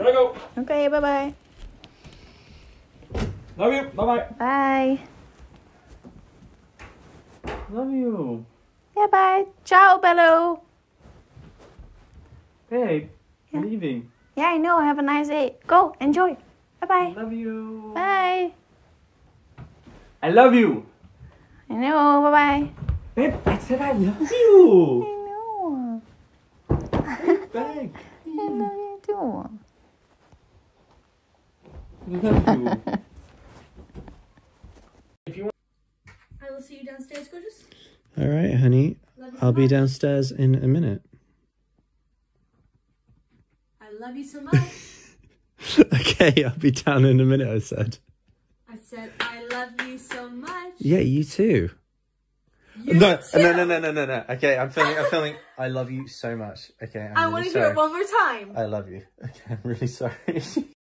Gotta go. Okay, bye-bye. Love you. Bye-bye. Bye. Love you. Yeah, bye. Ciao, Bello. Babe, Yeah. I'm leaving. Yeah, I know. Have a nice day. Go, enjoy. Bye-bye. Love you. Bye. I love you. I know. Bye-bye. Babe, I said I love I you. know. Babe. I love you too. Love you. If you want. I will see you downstairs, gorgeous. All right, honey. Love you so I'll be much. downstairs in a minute. I love you so much. Okay, I'll be down in a minute, I said. I said I love you so much. Yeah, you too. You No. too. No. Okay, I'm filming. I love you so much. Okay, I want to hear it one more time. I love you. Okay, I'm really sorry.